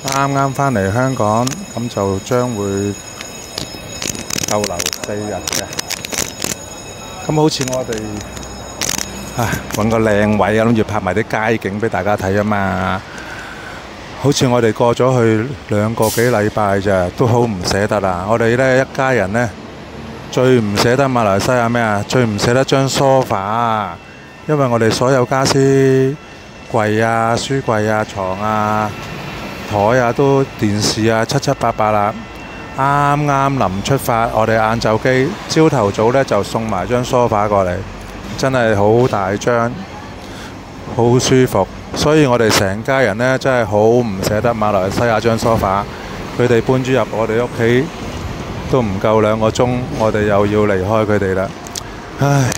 啱啱返嚟香港，咁就將會逗留4日嘅。咁好似我哋揾個靚位啊，諗住拍埋啲街景俾大家睇啊嘛。好似我哋過咗去2個幾禮拜咋，都好唔捨得啊！我哋呢一家人呢，最唔捨得馬來西亞咩啊？最唔捨得張梳化啊！因為我哋所有家私櫃啊、書櫃啊、床啊、台啊，都電視啊，七七八八啦。啱啱臨出發，我哋晏晝機，朝頭早呢就送埋張梳化過嚟，真係好大張，好舒服。所以我哋成家人呢，真係好唔捨得馬來西亞張梳化。佢哋搬咗入我哋屋企都唔夠2個鐘，我哋又要離開佢哋啦。唉！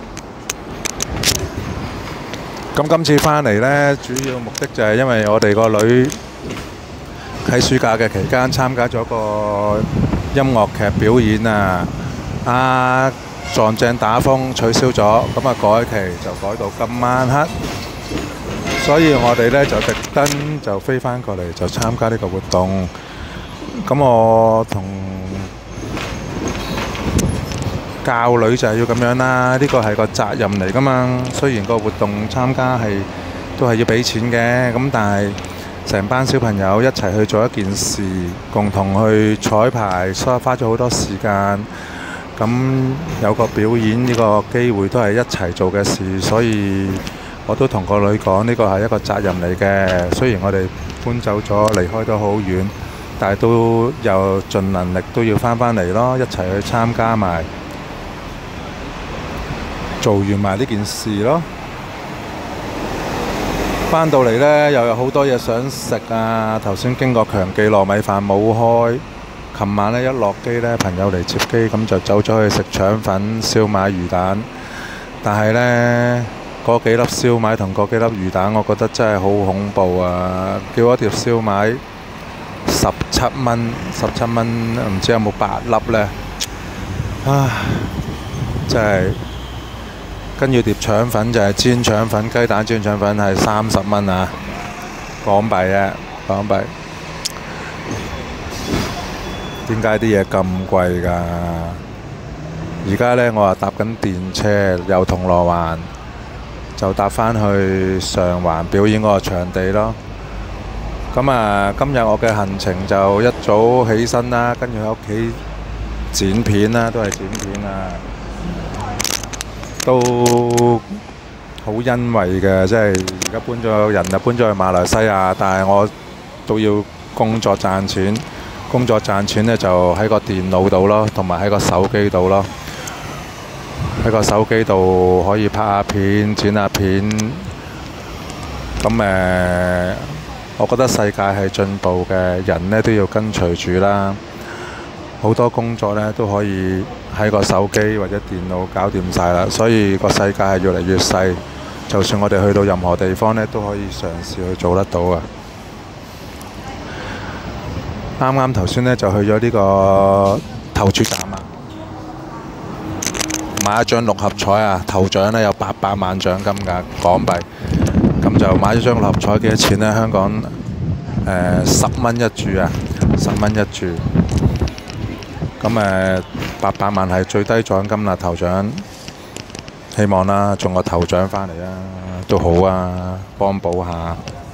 咁今次返嚟呢，主要目的就係因為我哋個女喺暑假嘅期間參加咗個音樂劇表演啊！撞正打風取消咗，咁改期就改到今晚黑。所以我哋呢就特登就飛返過嚟就參加呢個活動。咁我同教女就係要咁樣啦，呢個係個責任嚟㗎嘛。雖然個活動參加都係要俾錢嘅，咁但係成班小朋友一齊去做一件事，共同去彩排，所以花咗好多時間。咁有個表演呢個機會都係一齊做嘅事，所以我都同個女講呢個係一個責任嚟嘅。雖然我哋搬走咗，離開都好遠，但係都有盡能力都要返嚟咯，一齊去參加埋，做完埋呢件事咯。返到嚟呢，又有好多嘢想食啊！頭先經過強記糯米飯冇開，琴晚呢一落機呢，朋友嚟接機，咁就走咗去食腸粉、燒賣、魚蛋。但係呢，嗰幾粒燒賣同嗰幾粒魚蛋，我覺得真係好恐怖啊！叫一條燒賣17蚊，17蚊唔知有冇8粒呢？唉，真係〜跟住碟腸粉就係煎腸粉，雞蛋煎腸粉係30蚊啊，港幣啊，港幣。點解啲嘢咁貴㗎？而家呢，我話搭緊電車由銅鑼灣就搭返去上環表演嗰個場地咯。咁啊，今日我嘅行程就一早起身啦，跟住喺屋企剪片啦，都係剪片啊。都好欣慰嘅，即係而家人就搬咗去馬來西亞，但係我都要工作賺錢。工作賺錢呢，就喺個電腦度咯，同埋喺個手機度咯。喺個手機度可以拍下片、剪下片。咁我覺得世界係進步嘅，人呢都要跟隨住啦。好多工作呢都可以喺個手機或者電腦搞掂晒啦，所以個世界係越嚟越細。就算我哋去到任何地方呢，都可以嘗試去做得到啊！啱啱頭先呢，就去咗呢個投注站啊，買一張6合彩啊，頭獎呢有800萬獎金㗎港幣。咁就買咗張6合彩，幾多錢呢？香港10蚊一注啊，10蚊一注。咁800萬係最低獎金啦，頭獎。希望啦，中個頭獎返嚟啊，都好啊，幫補下。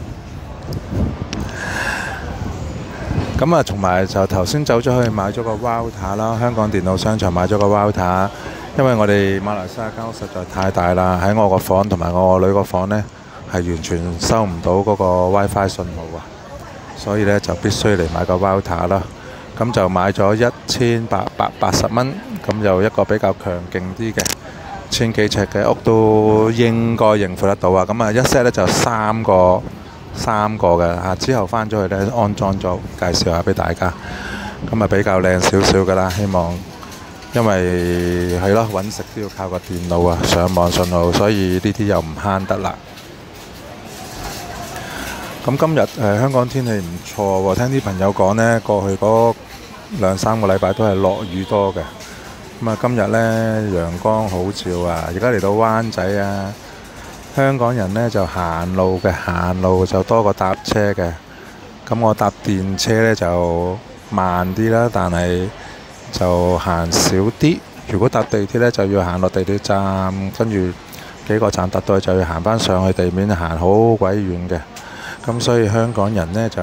咁同埋就頭先走咗去買咗個 router 啦，香港電腦商場買咗個 router，因為我哋馬來西亞間屋實在太大啦，喺我個房同埋我個女個房呢，係完全收唔到嗰個 WiFi 信號啊，所以呢，就必須嚟買個 router 啦。咁就買咗1880蚊，咁就一個比較強勁啲嘅1000幾尺嘅屋都應該應付得到啊！咁一 set 呢就3個嘅嚇，之後返咗去呢安裝咗，介紹下俾大家。咁比較靚少少㗎啦，希望因為係咯，揾食都要靠個電腦啊，上網信號，所以呢啲又唔慳得啦。咁今日香港天氣唔錯喎，聽啲朋友講呢，過去嗰2-3個禮拜都係落雨多嘅。咁今日呢，陽光好照啊！而家嚟到灣仔啊，香港人呢就行路就多過搭車嘅。 咁我搭電車呢就慢啲啦，但係就行少啲。如果搭地鐵呢，就要行落地鐵站，跟住幾個站搭到就要行返上去地面，行好鬼遠嘅。咁所以香港人呢就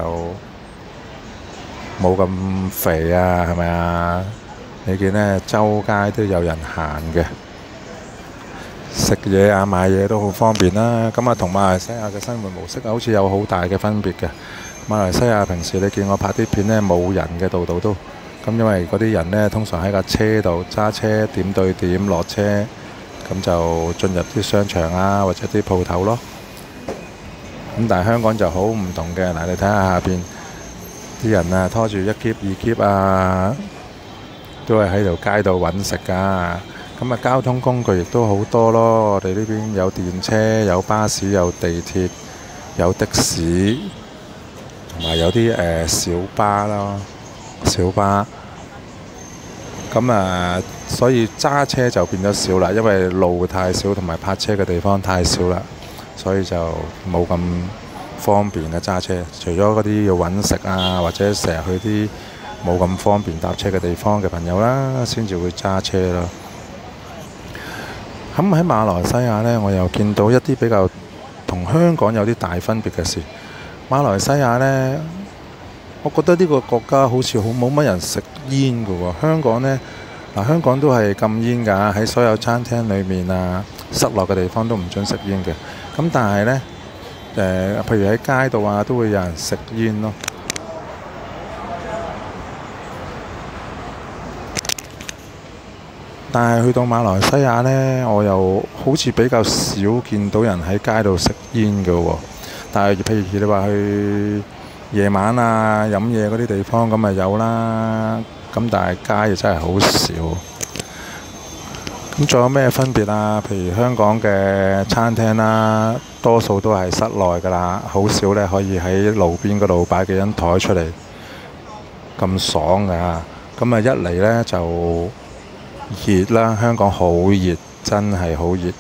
冇咁肥啊，係咪啊？你見呢周街都有人行嘅，食嘢啊買嘢都好方便啦。咁啊同馬來西亞嘅生活模式好似有好大嘅分別嘅。馬來西亞平時你見我拍啲片呢，冇人嘅度度都，咁因為嗰啲人呢通常喺架車度揸車點對點落車，咁就進入啲商場啊或者啲鋪頭咯。咁但係香港就好唔同嘅，嗱你睇下下邊啲人啊拖住一篋二篋啊，都係喺條街度揾食㗎。咁啊交通工具亦都好多咯，我哋呢邊有電車、有巴士、有地鐵、有的士，同埋有啲小巴咯，小巴。咁啊，所以揸車就變咗少啦，因為路太少同埋泊車嘅地方太少啦，所以就冇咁方便啊揸車。除咗嗰啲要揾食啊，或者成日去啲冇咁方便搭車嘅地方嘅朋友啦，先至會揸車咯。咁喺馬來西亞呢，我又見到一啲比較同香港有啲大分別嘅事。馬來西亞呢，我覺得呢個國家好似冇乜人食煙㗎喎。香港呢，香港都係禁煙㗎，喺所有餐廳裏面啊，室內嘅地方都唔准食煙嘅。咁但係呢，譬如喺街度啊，都會有人食煙咯。但係去到馬來西亞呢，我又好似比較少見到人喺街度食煙嘅喎。但係譬如你話去夜晚啊飲嘢嗰啲地方咁咪有啦。咁但係街真係好少。咁仲有咩分別啊？譬如香港嘅餐廳啦，多數都係室內㗎啦，好少呢可以喺路邊嗰度擺幾張台出嚟咁爽㗎。咁啊一嚟呢就熱啦，香港好熱，真係好熱。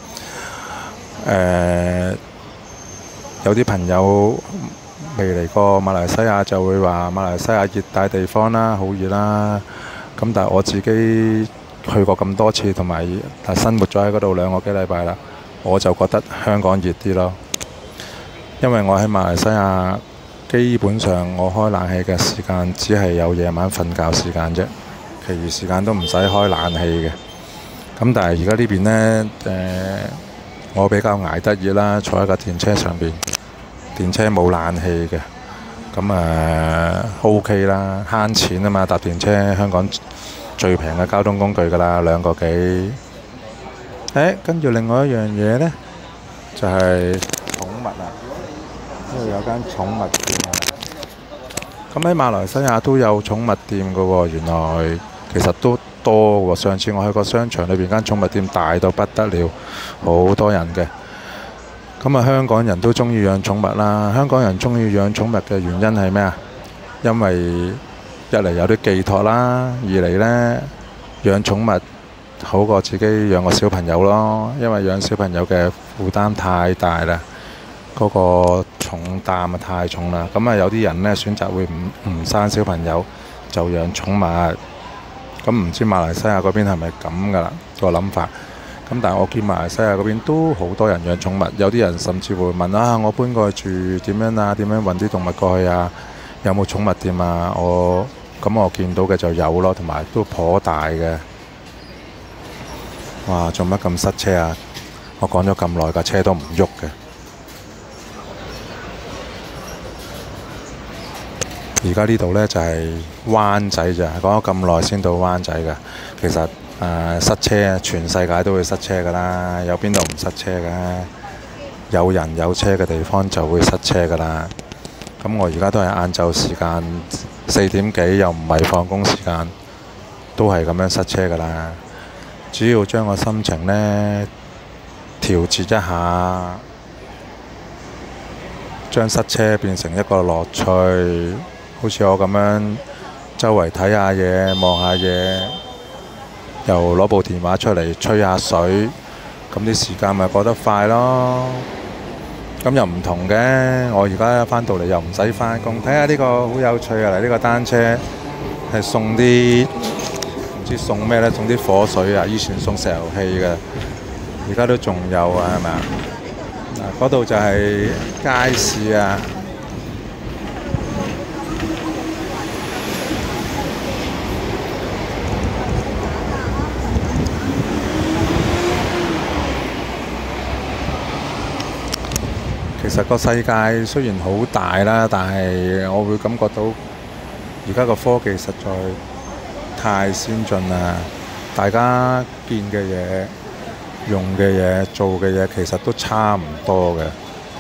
有啲朋友未嚟過馬來西亞就會話馬來西亞熱帶地方啦，好熱啦。咁但係我自己去過咁多次，同埋生活咗喺嗰度2個幾禮拜啦，我就覺得香港熱啲咯。因為我喺馬來西亞基本上我開冷氣嘅時間只係有夜晚瞓覺時間啫。其餘時間都唔使開冷氣嘅。咁但係而家呢邊呢，我比較捱得熱啦，坐喺架電車上邊，電車冇冷氣嘅，咁OK 啦，慳錢啊嘛，搭電車香港最平嘅交通工具㗎啦，2個幾。跟住另外一樣嘢呢，就係寵物啊，呢度有間寵物店啊。咁喺馬來西亞都有寵物店㗎喎，原來。其實都多喎，上次我去個商場裏邊間寵物店大到不得了，好多人嘅。咁啊，香港人都中意養寵物啦。香港人中意養寵物嘅原因係咩啊？因為一嚟有啲寄託啦，二嚟呢，養寵物好過自己養個小朋友咯。因為養小朋友嘅負擔太大啦，嗰個重擔啊太重啦。咁啊，有啲人呢選擇會唔生小朋友，就養寵物。咁唔知馬來西亞嗰邊係咪咁噶啦個諗法？咁但係我見馬來西亞嗰邊都好多人養寵物，有啲人甚至會問啊，我搬過去住點樣啊？點樣運啲動物過去啊？有冇寵物店啊？我見到嘅就有咯，同埋都頗大嘅。哇！做乜咁塞車啊？我講咗咁耐架車都唔喐嘅。而家呢度呢，就係灣仔咋，講咗咁耐先到灣仔㗎。其實塞車，全世界都會塞車㗎啦，有邊度唔塞車㗎？有人有車嘅地方就會塞車㗎啦。咁我而家都係晏晝時間4點幾，又唔係放工時間，都係咁樣塞車㗎啦。只要將個心情呢調節一下，將塞車變成一個樂趣。好似我咁樣周圍睇下嘢，望下嘢，又攞部電話出嚟吹下水，咁啲時間咪過得快咯。 咁又唔同嘅。我而家翻到嚟又唔使翻工，睇下呢個好有趣啊！嚟呢個單車係送啲唔知送咩呢？送啲火水啊！以前送石油氣嘅，而家都仲有啊，係咪啊？嗱，嗰度就係街市啊。其實個世界雖然好大啦，但係我會感覺到而家個科技實在太先進啦。大家見嘅嘢、用嘅嘢、做嘅嘢，其實都差唔多嘅。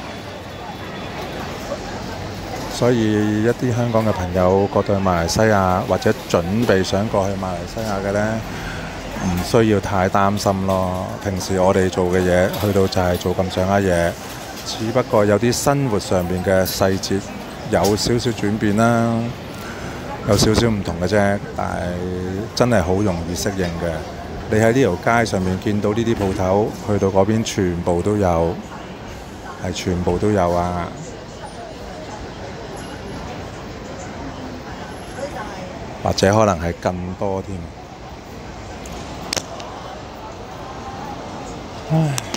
所以一啲香港嘅朋友過到去馬來西亞，或者準備想過去馬來西亞嘅呢，唔需要太擔心咯。平時我哋做嘅嘢，去到就係做咁上下嘢。只不過有啲生活上面嘅細節有少少轉變啦，有少少唔同嘅啫，但係真係好容易適應嘅。你喺呢條街上面見到呢啲鋪頭，去到嗰邊全部都有，係全部都有啊！或者可能係更多添。唉。